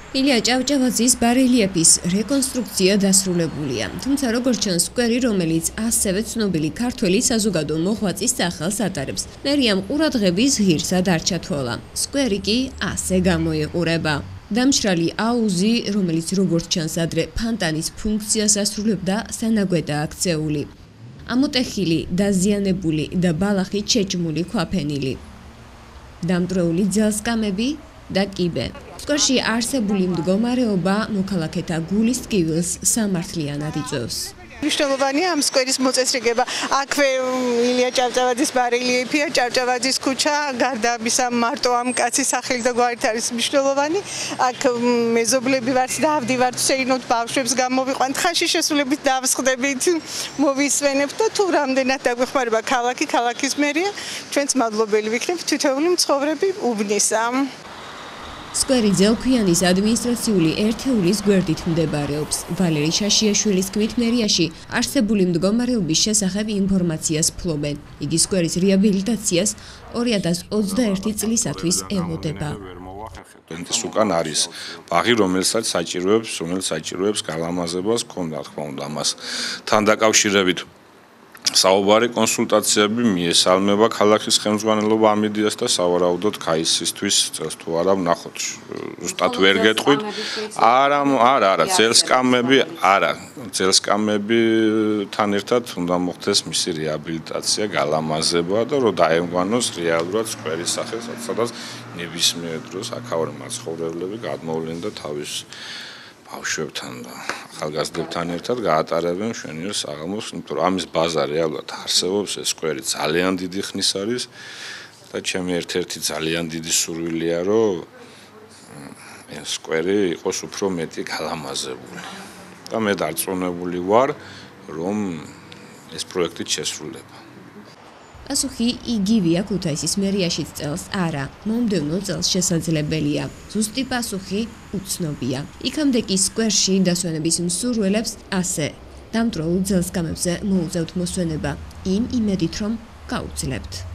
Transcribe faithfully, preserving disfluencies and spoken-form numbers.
ილია ჭავჭავაძის ბარელიეფის რეკონსტრუქცია დასრულებულია, თუმცა როგორც ჩანს, სკვერი, რომელიც ასევე ცნობილი ქართველი საზოგადო მოღვაწის სახელს ატარებს, მერიამ ყურადღების ღირსად არ ჩათვალა. სკვერი კი ასე გამოიყურება. დამშრალი აუზი, რომელიც როგორც ჩანს ადრე ფანტანის ფუნქციას ასრულებდა, სანაგვედა აქცეული. ამოტეხილი, დაზიანებული და ბალახით შეჭმული ქვაფენილი. დამტვრეული ძელსკამები და კიბე. სკვერში არსებული მდგომარეობა მოქალაქეთა გულის ტკივილს სამართლიანად იწვევს. მნიშვნელოვანია ამ სკვერის მოწესრიგება. აქვე ილია ჭავჭავაძის ბარელიეფია, ჭავჭავაძის ქუჩა, გარდა ამისა მარტო ამ კაცის სახელი და გვარით არის მნიშვნელოვანი. აქ მეზობლები ვართ და ავდივართ შეინოთ ბავშვებს გამოვიყვანთ, ხანში შესულებით დავსხდებით, მოვისვენებთ და თუ რამდენად დაგვეხმარება ქალაქი, ქალაქის მერია, ჩვენც მადლობელი ვიქნებთ, თითოეული მცხოვრები უბნისა. სკვერი ძელქვიანის ადმინისტრაციული ერთეულის გვერდით მდებარეობს. ვალერი შაშიაშვილის თქმით, მერიაში არსებული მდგომარეობის შესახებ ინფორმაციას ფლობენ. იგი სკვერის რეაბილიტაციას ორი ათას ოცდაერთი წლისათვის ელოდება. ეს უკან არის ბაღი, რომელსაც საჭიროებს, რომელიც საჭიროებს გალამაზებას, ქონდა თქმა უნდა ამას თან დაკავშირებით საუბარი კონსულტაციები მიესალმება ქალაქის ხელმძღვანელობა ამ იდეას და სავარაუდოდ ქაისისთვის წელს თუ არა ვნახოთ. ზუსტად ვერ გეტყვით. არა, არა, არა, ძელსკამები, არა, ძელსკამებთან ერთად უნდა მოხდეს მისი რეაბილიტაცია, გალამაზება და რომ დაემგვანოს რეალურად სკვერის სახეს, სადაც ნებისმიერ დროს აქაური მაცხოვრებლები გადმოვლენ და თავის ბავშვებთან და ახალგაზრდებთან ერთად გაატარებენ მშვენიერ საღამოს, იმიტომ რომ ამის ბაზა რეალურად არსებობს, ეს სკვერი ძალიან დიდი ხნის არის და ჩემი ერთ-ერთი ძალიან დიდი სურვილია, რომ ეს სკვერი იყოს უფრო მეტი გალამაზებული. და მე დარწმუნებული ვარ, რომ ეს პროექტი შესრულდება. პასუხი იგივეა ქუთაისის მერიაშიც წელს არა, მომდევნო წელს შესაძლებელია. ზუსტი პასუხი უცნობია. იქამდე კი სკვერში დასვენების მსურველებს ასე დამტვრეულ ძელსკამებზე მოუწევთ მოსვენება, იმ იმედით, რომ გაუძლებთ.